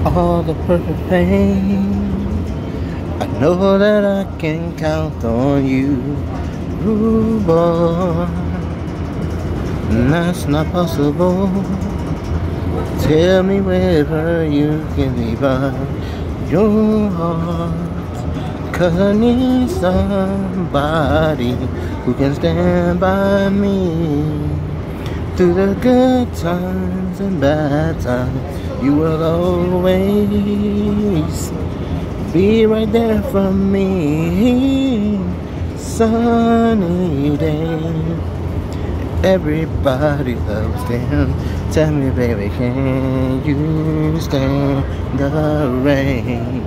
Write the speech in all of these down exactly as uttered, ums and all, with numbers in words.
all the perfect things. I know that I can count on you, ooh boy. That's not possible. Tell me whether you can be by your heart, 'cause I need somebody who can stand by me through the good times and bad times. You will always be right there for me. Sunny day, everybody loves them. Tell me, baby, can you stand the rain?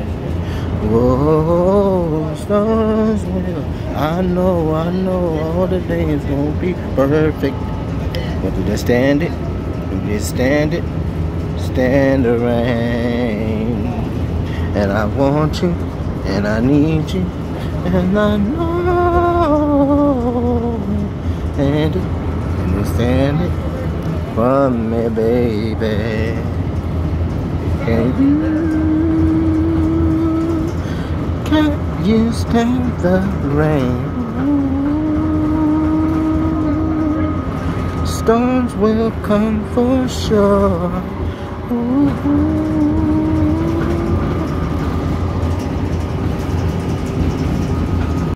Whoa, stars will. I know, I know, all the days won't be perfect, but you just stand it, you just stand it, stand the rain. And I want you, and I need you, and I know, and it, and you stand it for me, baby. Can you, can you stand the rain? Storms will come for sure. Ooh.